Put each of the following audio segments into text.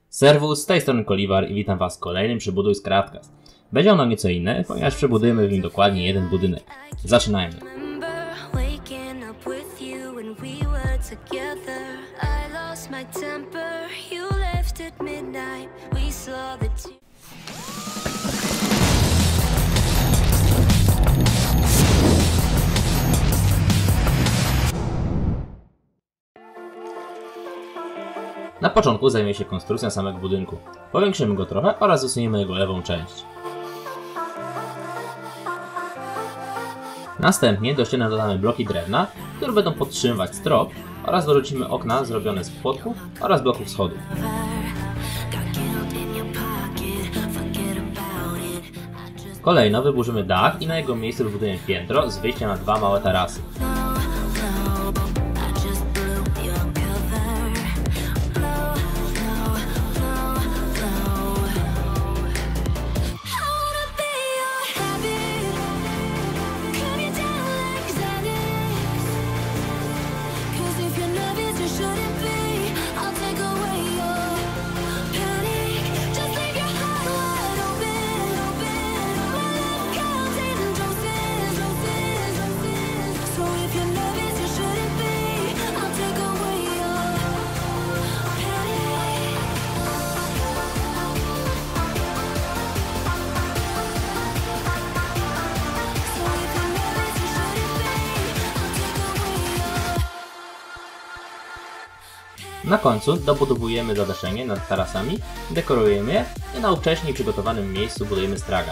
Serwus, z tej strony Kolivar i witam Was w kolejnym Przebuduj Scraftcast. Będzie ono nieco inne, ponieważ przebudujemy w nim dokładnie jeden budynek. Zaczynajmy. Na początku zajmie się konstrukcją samego budynku. Powiększymy go trochę oraz usuniemy jego lewą część. Następnie do ściany dodamy bloki drewna, które będą podtrzymywać strop, oraz dorzucimy okna zrobione z płotków oraz bloków schodów. Kolejno wyburzymy dach i na jego miejscu wybudujemy piętro z wyjściem na dwa małe tarasy. Na końcu dobudowujemy zadaszenie nad tarasami, dekorujemy je i na wcześniej przygotowanym miejscu budujemy stragan.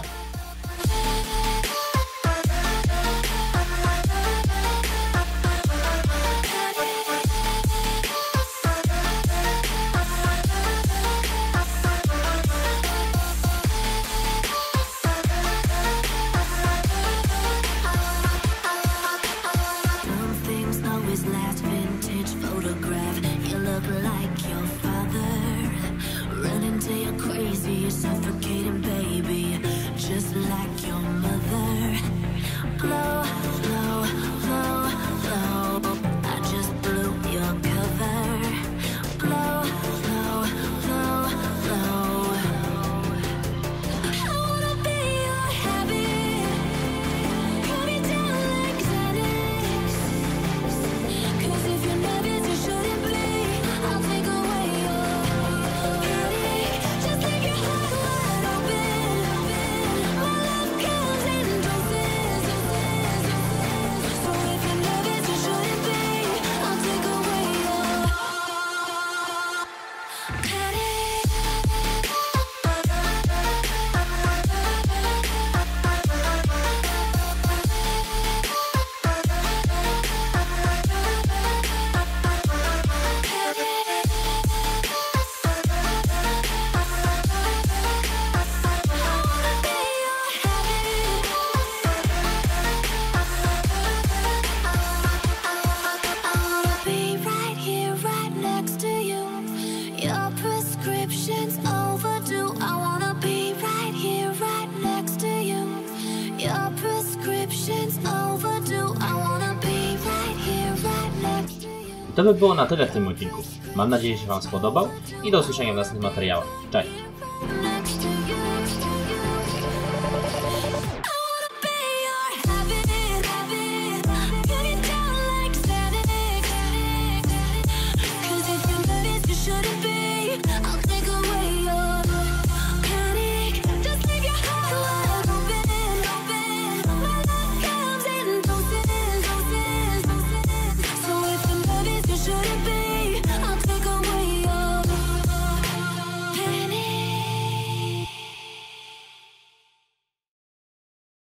To by było na tyle w tym odcinku. Mam nadzieję, że się Wam spodobał i do usłyszenia w następnych materiałach. Cześć!